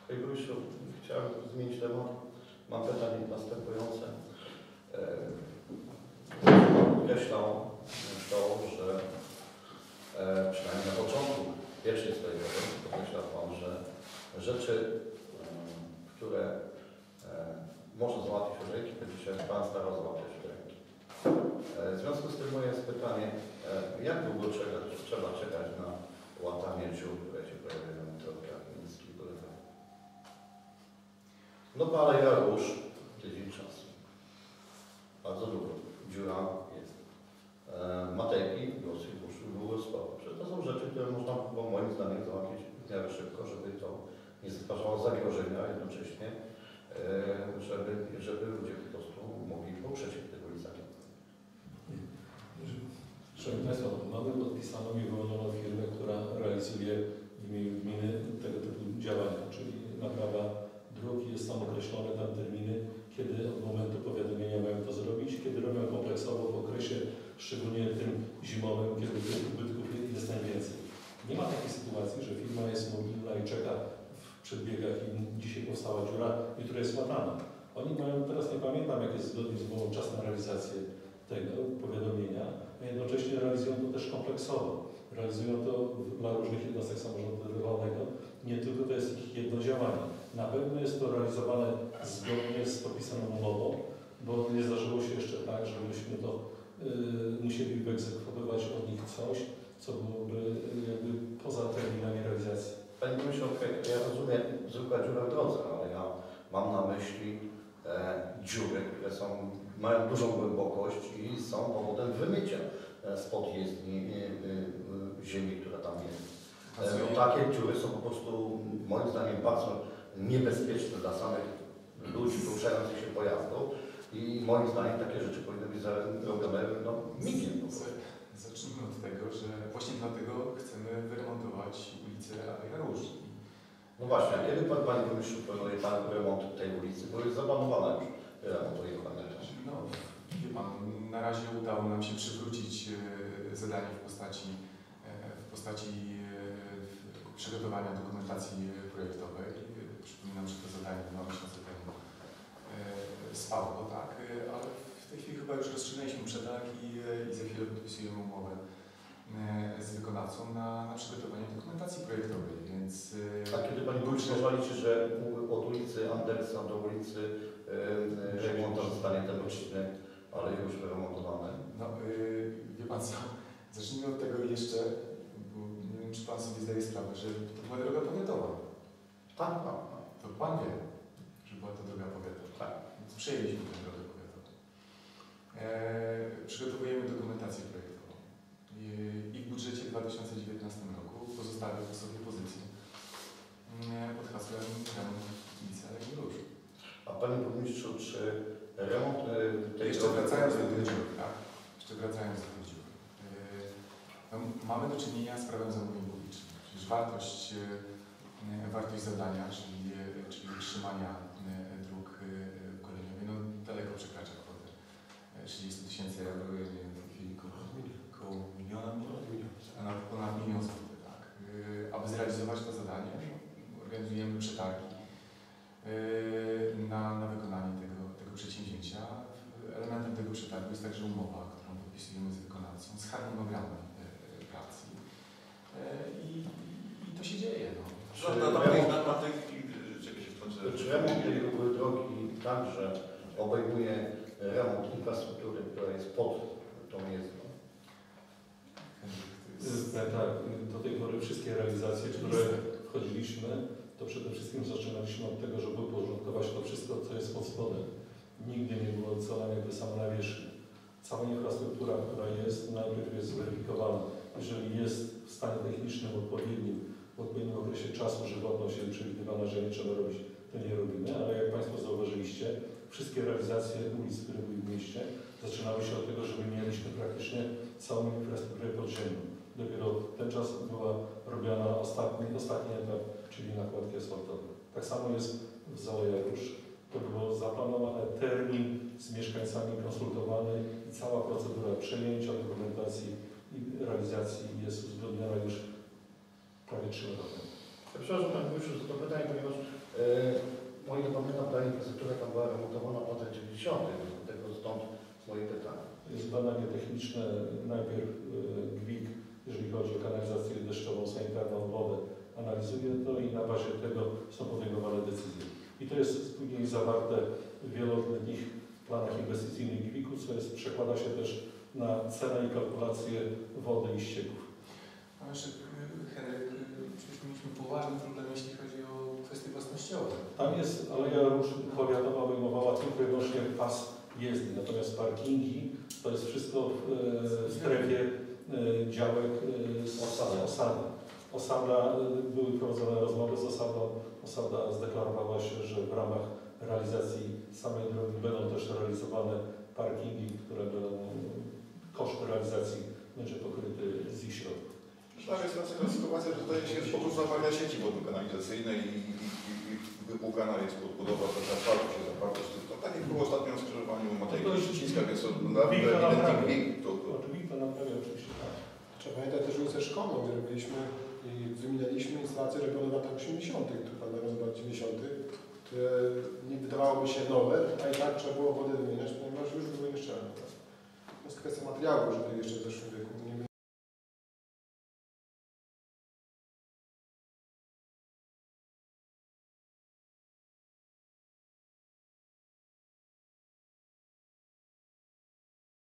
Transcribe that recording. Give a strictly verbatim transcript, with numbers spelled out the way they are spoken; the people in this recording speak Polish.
Panie Burmistrzu, chciałem zmienić temat. Mam pytanie następujące. Podkreślał to, że e, przynajmniej na początku pierwszej swojej kadencji podkreślał Pan, że rzeczy, e, które e, można załatwić od ręki, będzie się Pan starał załatwiać od ręki. E, w związku z tym moje jest pytanie, e, jak długo trzeba, trzeba czekać na łatanie dziur, które się pojawiają na drogach miejskich ulegach? No ale Jarusz, tydzień czasu. Bardzo długo. Dziura jest. E, Matejki, dosyć było sporo. To są rzeczy, które można bo moim zdaniem załatwić w miarę szybko, żeby to nie stwarzało zagrożenia jednocześnie, e, żeby, żeby ludzie po prostu mogli poprzeć w tych ulicach. Szanowni Państwo, mamy podpisaną i wyłonioną firmę, która realizuje w imieniu gminy tego typu działania, czyli naprawa dróg. Są określone tam terminy, kiedy od momentu powiadomienia mają to zrobić, kiedy robią kompleksowo w okresie, szczególnie tym zimowym, kiedy tych ubytków jest najwięcej. Nie ma takiej sytuacji, że firma jest mobilna i czeka w przedbiegach i dzisiaj powstała dziura, i która jest łatana. Oni mają, teraz nie pamiętam, jak jest zgodnie z umową czas na realizację tego powiadomienia, a jednocześnie realizują to też kompleksowo. Realizują to dla różnych jednostek samorządu terytorialnego. Nie tylko to jest ich jedno działanie. Na pewno jest to realizowane zgodnie z podpisaną umową, bo nie zdarzyło się jeszcze tak, żebyśmy to y, musieli wyegzekwować od nich coś, co byłoby jakby poza terminami realizacji. Panie Burmistrzu, ja rozumiem zwykła dziura w drodze, ale ja mam na myśli e, dziury, które są, mają dużą głębokość i są powodem wymycia spod jezdni e, e, ziemi, która tam jest. E, takie dziury są po prostu moim zdaniem bardzo niebezpieczne dla samych ludzi poruszających się pojazdów i moim zdaniem takie rzeczy powinny być zrobione no, migiem. Zacznijmy od tego, że właśnie dlatego chcemy wyremontować ulicę Jarusz. No właśnie, a kiedy Pan, Panie Burmistrzu, planuje Pan remont tej ulicy? Bo jest zaplanowana już remont tej ulicy. No, wie Pan, na razie udało nam się przywrócić e, zadanie w postaci, e, w postaci e, przygotowania dokumentacji projektowej. Przypominam, że to zadanie dwa miesiące temu e, spało, tak, ale w tej chwili chyba już rozstrzygnęliśmy przetarg i, i za chwilę podpisujemy umowę e, z wykonawcą na, na przygotowanie dokumentacji projektowej, więc... E, a kiedy Pani Burmistrz pozwolicie, że od ulicy Andersa do ulicy e, remonta zostanie ten odcinek, ale już wyremontowany? No, e, wie Pan co, zacznijmy od tego jeszcze, bo nie wiem, czy Pan sobie zdaje sprawę, że to była droga powiatowa. Tak, tak, tak. To Pan wie, że była to droga powiatowa. Tak. Więc przejęliśmy tę drogę powiatową. E, przygotowujemy dokumentację projektową. I, I w budżecie w dwa tysiące dziewiętnastym roku pozostawię to sobie pozycję e, pod hasłem remont ulicy Alei Róż. A Panie Burmistrzu, czy remont tej Jeszcze drogi... wracając do tych dziur, tak? Jeszcze wracając do tych dziur. E, no, mamy do czynienia z prawem zamówień publicznych. Przecież wartość e, wartość zadania, czyli, czyli utrzymania dróg kolejowych, no daleko przekracza kwotę trzydzieści tysięcy euro, w tej chwili około miliona, a nawet ponad milion złotych, tak. Aby zrealizować to zadanie, organizujemy przetargi na, na wykonanie tego, tego przedsięwzięcia. Elementem tego przetargu jest także umowa, którą podpisujemy z wykonawcą, z harmonogramem pracy. I, i to się dzieje. No. Czy remont tej drogi także obejmuje remont infrastruktury, która jest pod tą jezdnią? Tak, do tej pory wszystkie realizacje, które wchodziliśmy, to przede wszystkim zaczynaliśmy od tego, żeby uporządkować to wszystko, co jest pod spodem. Nigdy nie było ocalania jakby samo na wierzchni. Cała infrastruktura, która jest, najpierw jest zweryfikowana. Jeżeli jest w stanie technicznym odpowiednim, w odpowiednim okresie czasu żywotność jest przewidywana, że nie trzeba robić, to nie robimy, ale jak Państwo zauważyliście, wszystkie realizacje ulic, które były w mieście, zaczynały się od tego, że my mieliśmy praktycznie całą infrastrukturę podziemną. Dopiero ten czas była robiona ostatni, ostatni etap, czyli nakładki asfaltowe. Tak samo jest w Zale Jarusz. To było zaplanowane, termin z mieszkańcami konsultowany i cała procedura przejęcia dokumentacji i realizacji jest uzgodniona już prawie trzy lata temu. Przepraszam Panie Burmistrzu za to pytanie, ponieważ e, dziewięćdziesiątych. Dlatego stąd moje pytanie. Jest badanie techniczne, najpierw GWiG, jeżeli chodzi o kanalizację deszczową, sanitarną, wodę, analizuje to i na bazie tego są podejmowane decyzje. I to jest później zawarte w wieloletnich planach inwestycyjnych GWiG-u, co jest, przekłada się też na cenę i kalkulację wody i ścieków. A jeszcze, Henryk, przecież mieliśmy poważny problem, jeśli chodzi o kwestie własnościowe. Tam jest aleja róż powiatowa obejmowała tylko i wyłącznie pas jezdni, natomiast parkingi to jest wszystko w, w strefie działek z osady. Osada, były prowadzone rozmowy z osadą. Osada zdeklarowała się, że w ramach realizacji samej drogi będą też realizowane parkingi, które będą, koszt realizacji będzie pokryty z ich środków. Tam jest taka sytuacja, że zdaje się, że po prostu zamaga sieci wodno-kanalizacyjnej i, i, i, i wypłukana jest podbudowa, to asfaltu się zaparto z tym. Tak jak było ostatnio w skrzyżowaniu Matejki Szczecińska, więc to na ewidentnie to... Oczywiście naprawia, oczywiście tak. Trzeba pamiętać też ulicę Szkolną, gdzie robiliśmy i wyminęliśmy instalacje robione w latach osiemdziesiątych, tu pan nawet lat dziewięćdziesiątych, które nie wydawałoby się nowe, a i tak trzeba było wody wymieniać, ponieważ już były nieszczelne. To jest kwestia materiału, że to jeszcze w zeszłym